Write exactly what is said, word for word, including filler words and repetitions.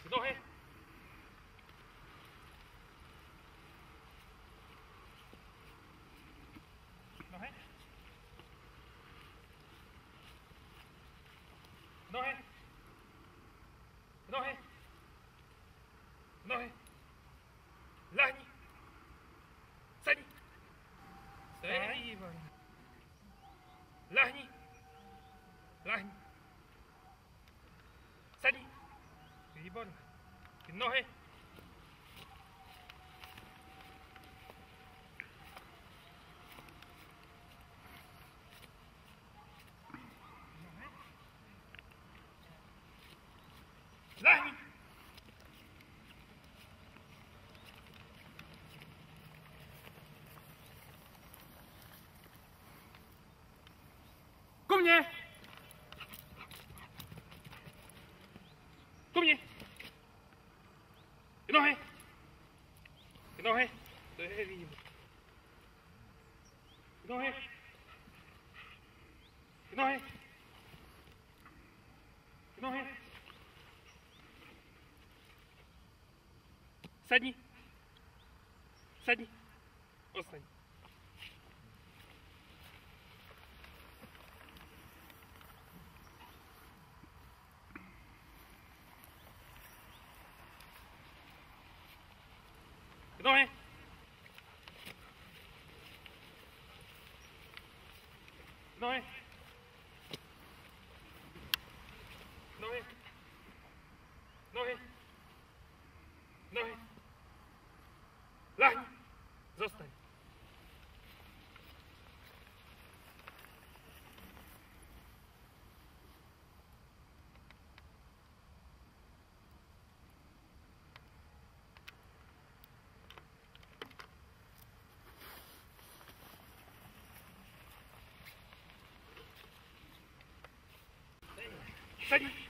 Nohy. Nohy. Nohy. Nohy. Nohy. Lehni. Sedni. Sedni. Lehni. Lehni. Sedni. Výborně. Ty nohy. Lehni. Ku mně. Ku mně. Ty nohy. Ty nohy. To je výborné. Ty nohy. Ty nohy. Ty nohy. Sedni. Sedni. Ostaň. Nohy. Nohy. Nohy. Nohy. Nohy. Lehni. Zostaň. Sedni.